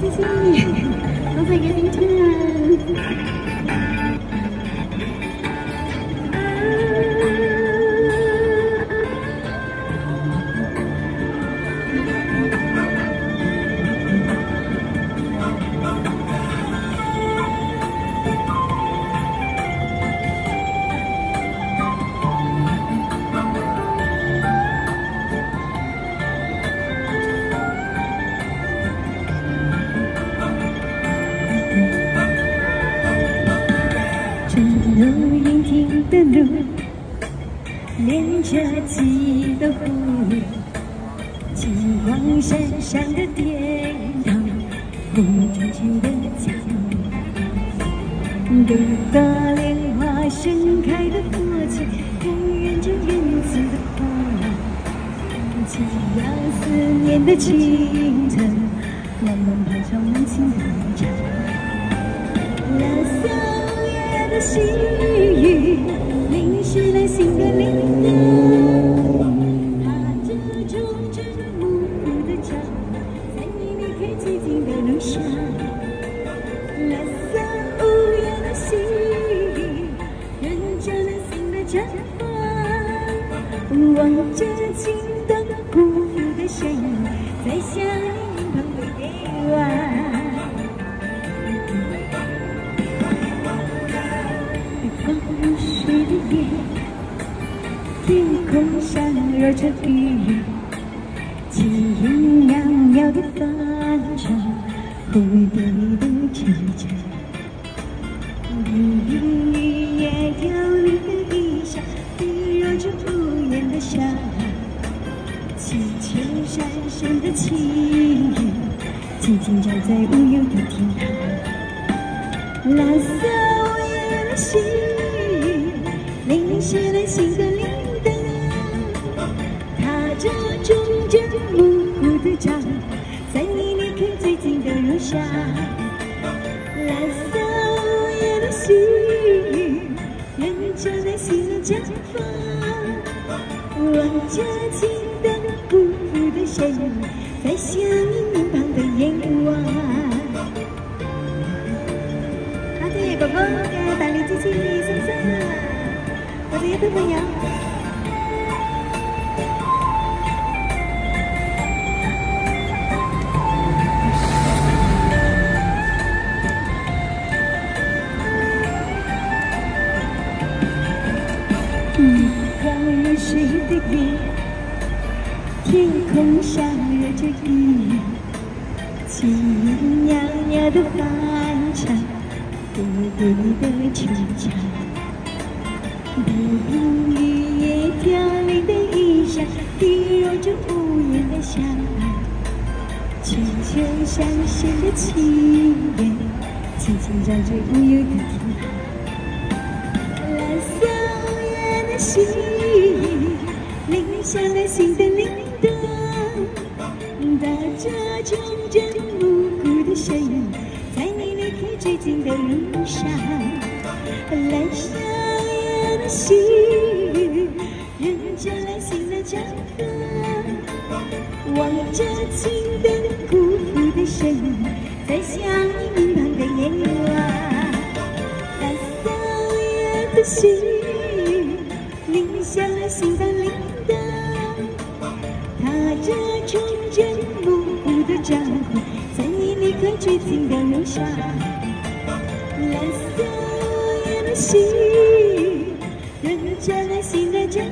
谢谢，我再给你看。路阴天的路，连着几个湖，金光闪闪的电灯，红卷卷的脚，朵朵莲花盛开的佛前，看远着云紫的花，激扬思念的青藤，慢慢爬上满心的茶。蓝色的细雨淋湿了心的灵灯，踏着忠贞无辜的脚，在你离开寂静的路上。蓝色无言的细雨，认着了心的绽放，望着青灯辜负的身影，在向你身旁的夜晚。天空上绕着雨，轻盈袅袅的帆船，蝴蝶的曲折，雨也凋零的衣裳，滴落着无言的伤，祈求闪闪的情人，静静站在无忧的天堂。蓝色无言的细雨，淋湿了心的灵灯，踏着忠贞无辜的脚，在你离开最近的路上。蓝色无言的细雨，认着内心的绽放，望着青灯辜负的身影，在向你身旁的眼望。好的，狗狗给大力机器送上我的一对朋友。刚入睡的夜，天空上绕着雨，轻盈袅袅的帆船，蝴蝶的曲折，不凭雨也凋零的衣裳，滴落着无言的伤，祈求闪闪的情人，静静站在无忧的天堂。蓝色无言的细雨，淋下了心的灵灯，踏着忠贞无辜的身影，在你离开最近的路上。蓝色无言的细雨，认着了心的绽放，望着青灯辜负的身影，在向你身旁的眼望。蓝色无言的细雨，淋下了心的灵灯，踏着忠贞无辜的脚步，在你离开最近的路上。蓝色无言的细雨，认着了心的绽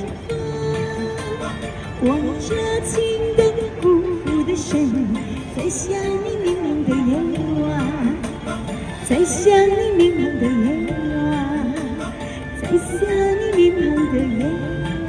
放，望着青灯辜负的身影，在向你迷茫的眼望，在向你迷茫的眼望，在向你迷茫的眼望。